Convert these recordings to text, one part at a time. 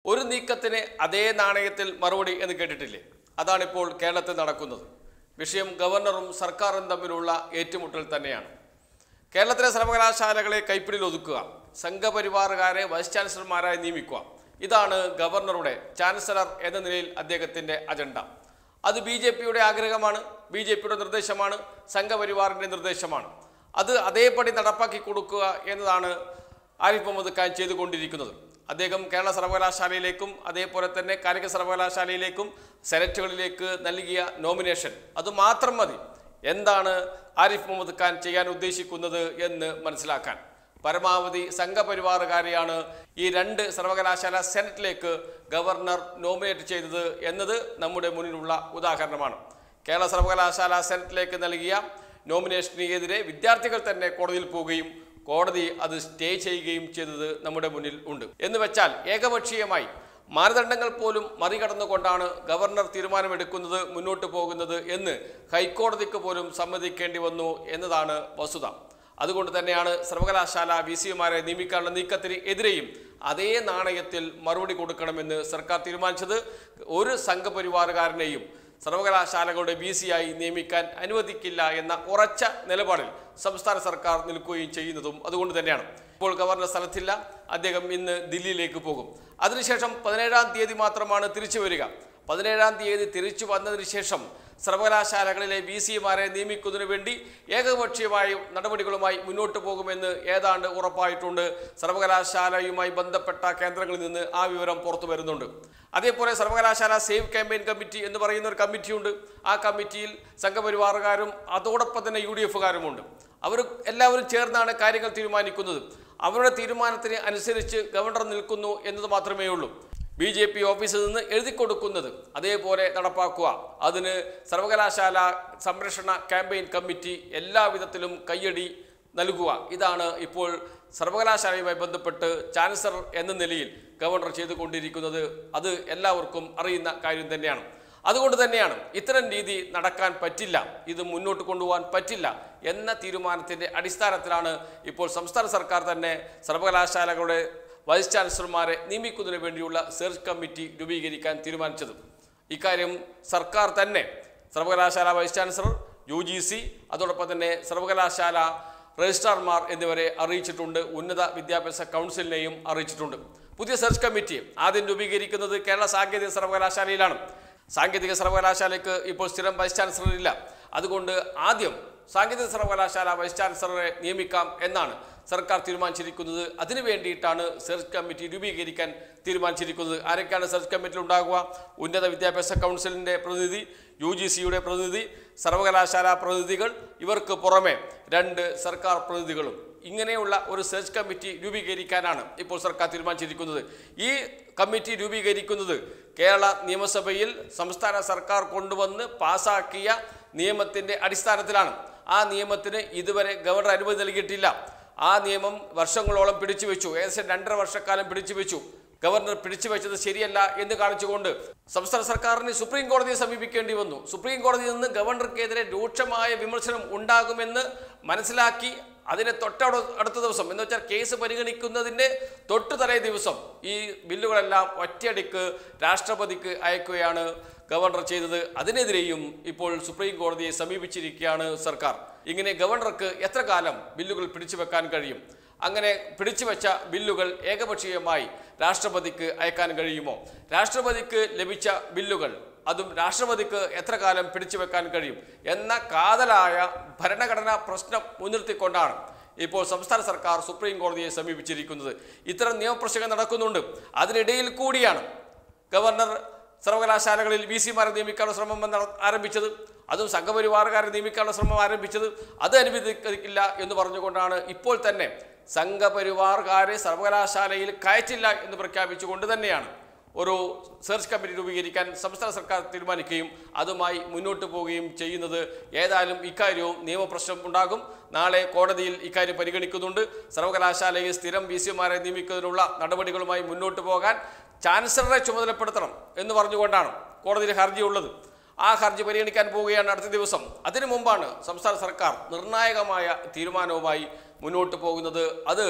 ഒരു നീക്കത്തിന് അതേ നാണയത്തിൽ മറുപടി എന്ന് കേട്ടിട്ടില്ലേ? അതാണിപ്പോൾ കേരളത്തിൽ നടക്കുന്നത്. വിഷയം ഗവർണറും സർക്കാരും തമ്മിലുള്ള ഏറ്റുമുട്ടൽ തന്നെയാണ്. കേരളത്തിലെ സർവകലാശാലകളെ കൈപ്പിടിയിൽ ഒതുക്കുക, സംഘപരിവാറുകാരെ വൈസ് ചാൻസലർമാരായി നിയമിക്കുക, ഇതാണ് ഗവർണറുടെ ചാൻസലർ എന്ന നിലയിൽ അദ്ദേഹത്തിൻ്റെ അജണ്ട. അത് BJPയുടെ ആഗ്രഹമാണ്, BJPയുടെ നിർദ്ദേശമാണ്, സംഘപരിവാറിൻ്റെ നിർദ്ദേശമാണ്. അത് അതേപടി നടപ്പാക്കി കൊടുക്കുക എന്നതാണ് ആരിഫ് മുഹമ്മദ് ഖാൻ ചെയ്തുകൊണ്ടിരിക്കുന്നത്. അദ്ദേഹം കേരള സർവകലാശാലയിലേക്കും അതേപോലെ തന്നെ കാലിക്കറ്റ് സർവകലാശാലയിലേക്കും സെനറ്റുകളിലേക്ക് നൽകിയ നോമിനേഷൻ അതുമാത്രം മതി എന്താണ് ആരിഫ് മുഹമ്മദ് ഖാൻ ചെയ്യാൻ ഉദ്ദേശിക്കുന്നത് എന്ന് മനസ്സിലാക്കാൻ. പരമാവധി സംഘപരിവാറുകാരെയാണ് ഈ 2 സർവകലാശാല സെനറ്റിലേക്ക് ഗവർണർ നോമിനേറ്റ് ചെയ്തത് എന്നത് നമ്മുടെ മുന്നിലുള്ള ഉദാഹരണമാണ്. കേരള സർവകലാശാല സെനറ്റിലേക്ക് നൽകിയ നോമിനേഷനെതിരെ വിദ്യാർത്ഥികൾ തന്നെ കോടതിയിൽ പോവുകയും കോടതി അത് സ്റ്റേ ചെയ്യുകയും ചെയ്തത് നമ്മുടെ മുന്നിൽ ഉണ്ട്. എന്ന് വെച്ചാൽ ഏകപക്ഷീയമായി മാനദണ്ഡങ്ങൾ പോലും മറികടന്നുകൊണ്ടാണ് ഗവർണർ തീരുമാനമെടുക്കുന്നത്, മുന്നോട്ട് പോകുന്നത് എന്ന് ഹൈക്കോടതിക്ക് പോലും സമ്മതിക്കേണ്ടി വന്നു എന്നതാണ് വസ്തുത. അതുകൊണ്ട് തന്നെയാണ് സർവകലാശാല VCമാരെ നിയമിക്കാനുള്ള നീക്കത്തിന് എതിരെയും അതേ നാണയത്തിൽ മറുപടി കൊടുക്കണമെന്ന് സർക്കാർ തീരുമാനിച്ചത്. ഒരു സംഘപരിവാറുകാരനെയും സർവകലാശാലകളുടെ VCയായി നിയമിക്കാൻ അനുവദിക്കില്ല എന്ന ഉറച്ച നിലപാടിൽ സംസ്ഥാന സർക്കാർ നിൽക്കുകയും ചെയ്യുന്നതും അതുകൊണ്ട് തന്നെയാണ്. ഇപ്പോൾ ഗവർണർ സ്ഥലത്തില്ല, അദ്ദേഹം ഇന്ന് ദില്ലിയിലേക്ക് പോകും. അതിനുശേഷം 17-ാം തീയതി മാത്രമാണ് തിരിച്ചു വരിക. 17-ാം തീയതി തിരിച്ചു വന്നതിന് ശേഷം സർവകലാശാലകളിലെ VCമാരെ നിയമിക്കുന്നതിന് വേണ്ടി ഏകപക്ഷീയമായ നടപടികളുമായി മുന്നോട്ട് പോകുമെന്ന് ഏതാണ്ട് ഉറപ്പായിട്ടുണ്ട്. സർവകലാശാലയുമായി ബന്ധപ്പെട്ട കേന്ദ്രങ്ങളിൽ നിന്ന് ആ വിവരം പുറത്തു വരുന്നുണ്ട്. അതേപോലെ സർവകലാശാല സേവ് ക്യാമ്പയിൻ കമ്മിറ്റി എന്ന് പറയുന്ന ഒരു കമ്മിറ്റിയുണ്ട്. ആ കമ്മിറ്റിയിൽ സംഘപരിവാറുകാരും അതോടൊപ്പം തന്നെ UDFകാരുമുണ്ട്. അവർ എല്ലാവരും ചേർന്നാണ് കാര്യങ്ങൾ തീരുമാനിക്കുന്നത്. അവരുടെ തീരുമാനത്തിന് അനുസരിച്ച് ഗവർണർ നിൽക്കുന്നു എന്നത് മാത്രമേ ഉള്ളൂ. BJP ഓഫീസിൽ നിന്ന് എഴുതി കൊടുക്കുന്നത് അതേപോലെ നടപ്പാക്കുക, അതിന് സർവകലാശാല സംരക്ഷണ ക്യാമ്പയിൻ കമ്മിറ്റി എല്ലാവിധത്തിലും കയ്യടി നൽകുക, ഇതാണ് ഇപ്പോൾ സർവകലാശാലയുമായി ബന്ധപ്പെട്ട് ചാൻസലർ എന്ന നിലയിൽ ഗവർണർ ചെയ്തുകൊണ്ടിരിക്കുന്നത്. അത് എല്ലാവർക്കും അറിയുന്ന കാര്യം തന്നെയാണ്. അതുകൊണ്ട് തന്നെയാണ് ഇത്തരം രീതി നടക്കാൻ പറ്റില്ല, ഇത് മുന്നോട്ട് കൊണ്ടുപോകാൻ പറ്റില്ല എന്ന തീരുമാനത്തിൻ്റെ അടിസ്ഥാനത്തിലാണ് ഇപ്പോൾ സംസ്ഥാന സർക്കാർ തന്നെ സർവകലാശാലകളുടെ വൈസ് ചാൻസലർമാരെ നിയമിക്കുന്നതിന് വേണ്ടിയുള്ള സെർച്ച് കമ്മിറ്റി രൂപീകരിക്കാൻ തീരുമാനിച്ചത്. ഇക്കാര്യം സർക്കാർ തന്നെ സർവകലാശാല വൈസ് ചാൻസലർ, UGC, അതോടൊപ്പം തന്നെ സർവകലാശാല രജിസ്ട്രാർമാർ എന്നിവരെ അറിയിച്ചിട്ടുണ്ട്. ഉന്നത വിദ്യാഭ്യാസ കൗൺസിലിനെയും അറിയിച്ചിട്ടുണ്ട്. പുതിയ സെർച്ച് കമ്മിറ്റി ആദ്യം രൂപീകരിക്കുന്നത് കേരള സാങ്കേതിക സർവകലാശാലയിലാണ്. സാങ്കേതിക സർവകലാശാലയ്ക്ക് ഇപ്പോൾ സ്ഥിരം വൈസ് ചാൻസലർ ഇല്ല. അതുകൊണ്ട് ആദ്യം സാങ്കേതിക സർവകലാശാല വൈസ് ചാൻസലറെ നിയമിക്കാം എന്നാണ് സർക്കാർ തീരുമാനിച്ചിരിക്കുന്നത്. അതിനു വേണ്ടിയിട്ടാണ് സെർച്ച് കമ്മിറ്റി രൂപീകരിക്കാൻ തീരുമാനിച്ചിരിക്കുന്നത്. ആരൊക്കെയാണ് സെർച്ച് കമ്മിറ്റിയിൽ ഉണ്ടാകുക? ഉന്നത വിദ്യാഭ്യാസ കൗൺസിലിൻ്റെ പ്രതിനിധി, UGCയുടെ പ്രതിനിധി, സർവകലാശാല പ്രതിനിധികൾ, ഇവർക്ക് പുറമെ 2 സർക്കാർ പ്രതിനിധികളും. ഇങ്ങനെയുള്ള ഒരു സെർച്ച് കമ്മിറ്റി രൂപീകരിക്കാനാണ് ഇപ്പോൾ സർക്കാർ തീരുമാനിച്ചിരിക്കുന്നത്. ഈ കമ്മിറ്റി രൂപീകരിക്കുന്നത് കേരള നിയമസഭയിൽ സംസ്ഥാന സർക്കാർ കൊണ്ടുവന്ന് പാസാക്കിയ നിയമത്തിൻ്റെ അടിസ്ഥാനത്തിലാണ്. ആ നിയമത്തിന് ഇതുവരെ ഗവർണർ അനുമതി നൽകിയിട്ടില്ല. ആ നിയമം വർഷങ്ങളോളം പിടിച്ചുവെച്ചു, ഏകദേശം 2.5 വർഷക്കാലം പിടിച്ചുവെച്ചു. ഗവർണർ പിടിച്ചുവെച്ചത് ശരിയല്ല എന്ന് കാണിച്ചുകൊണ്ട് സംസ്ഥാന സർക്കാരിന് സുപ്രീം കോടതിയെ സമീപിക്കേണ്ടി വന്നു. സുപ്രീം കോടതിയിൽ നിന്ന് ഗവർണർക്കെതിരെ രൂക്ഷമായ വിമർശനം ഉണ്ടാകുമെന്ന് മനസ്സിലാക്കി അതിനെ അടുത്ത ദിവസം, എന്ന് വെച്ചാൽ കേസ് പരിഗണിക്കുന്നതിൻ്റെ തലേ ദിവസം ഈ ബില്ലുകളെല്ലാം ഒറ്റയടിക്ക് രാഷ്ട്രപതിക്ക് അയക്കുകയാണ് ഗവർണർ ചെയ്തത്. അതിനെതിരെയും ഇപ്പോൾ സുപ്രീം കോടതിയെ സമീപിച്ചിരിക്കുകയാണ് സർക്കാർ. ഇങ്ങനെ ഗവർണർക്ക് എത്ര കാലം ബില്ലുകൾ പിടിച്ചു വെക്കാൻ കഴിയും? അങ്ങനെ പിടിച്ചുവെച്ച ബില്ലുകൾ ഏകപക്ഷീയമായി രാഷ്ട്രപതിക്ക് അയക്കാൻ കഴിയുമോ? രാഷ്ട്രപതിക്ക് ലഭിച്ച ബില്ലുകൾ അതും രാഷ്ട്രപതിക്ക് എത്ര കാലം പിടിച്ചു വെക്കാൻ കഴിയും എന്ന കാതലായ ഭരണഘടനാ പ്രശ്നം മുൻനിർത്തിക്കൊണ്ടാണ് ഇപ്പോൾ സംസ്ഥാന സർക്കാർ സുപ്രീം കോടതിയെ സമീപിച്ചിരിക്കുന്നത്. ഇത്തരം നിയമപ്രശ്നങ്ങൾ നടക്കുന്നുണ്ട്. അതിനിടയിൽ കൂടിയാണ് ഗവർണർ സർവകലാശാലകളിൽ VCമാരെ നിയമിക്കാനുള്ള ശ്രമം ആരംഭിച്ചത്. അതും സംഘപരിവാറുകാരെ നിയമിക്കാനുള്ള ശ്രമം ആരംഭിച്ചത്. അത് അനുവദിക്കില്ല എന്ന് പറഞ്ഞുകൊണ്ടാണ് ഇപ്പോൾ തന്നെ സംഘപരിവാറുകാരെ സർവകലാശാലയിൽ കയറ്റില്ല എന്ന് പ്രഖ്യാപിച്ചുകൊണ്ട് തന്നെയാണ് ഒരു സെർച്ച് കമ്മിറ്റി രൂപീകരിക്കാൻ സംസ്ഥാന സർക്കാർ തീരുമാനിക്കുകയും അതുമായി മുന്നോട്ട് പോവുകയും ചെയ്യുന്നത്. ഏതായാലും ഇക്കാര്യവും നിയമപ്രശ്നം ഉണ്ടാകും. നാളെ കോടതിയിൽ ഇക്കാര്യം പരിഗണിക്കുന്നുണ്ട്. സർവകലാശാലയിൽ സ്ഥിരം VCമാരെ നിയമിക്കുന്നതിനുള്ള നടപടികളുമായി മുന്നോട്ട് പോകാൻ ചാൻസലറെ ചുമതലപ്പെടുത്തണം എന്ന് പറഞ്ഞുകൊണ്ടാണ് കോടതിയിൽ ഹർജിയുള്ളത്. ആ ഹർജി പരിഗണിക്കാൻ പോവുകയാണ് അടുത്ത ദിവസം. അതിനു മുമ്പാണ് സംസ്ഥാന സർക്കാർ നിർണായകമായ തീരുമാനവുമായി മുന്നോട്ട് പോകുന്നത്. അത്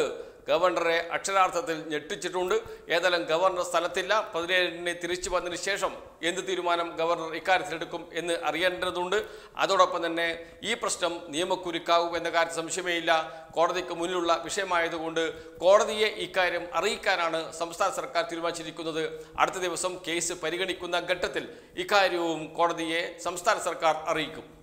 ഗവർണറെ അക്ഷരാർത്ഥത്തിൽ ഞെട്ടിച്ചിട്ടുണ്ട്. ഏതായാലും ഗവർണർ സ്ഥലത്തില്ല. 17-ന് തിരിച്ചു വന്നതിന് ശേഷം എന്ത് തീരുമാനം ഗവർണർ ഇക്കാര്യത്തിലെടുക്കും എന്ന് അറിയേണ്ടതുണ്ട്. അതോടൊപ്പം തന്നെ ഈ പ്രശ്നം നിയമക്കുരുക്കാവും എന്ന കാര്യം സംശയമേയില്ല. കോടതിക്ക് മുന്നിലുള്ള വിഷയമായതുകൊണ്ട് കോടതിയെ ഇക്കാര്യം അറിയിക്കാനാണ് സംസ്ഥാന സർക്കാർ തീരുമാനിച്ചിരിക്കുന്നത്. അടുത്ത ദിവസം കേസ് പരിഗണിക്കുന്ന ഘട്ടത്തിൽ ഇക്കാര്യവും കോടതിയെ സംസ്ഥാന സർക്കാർ അറിയിക്കും.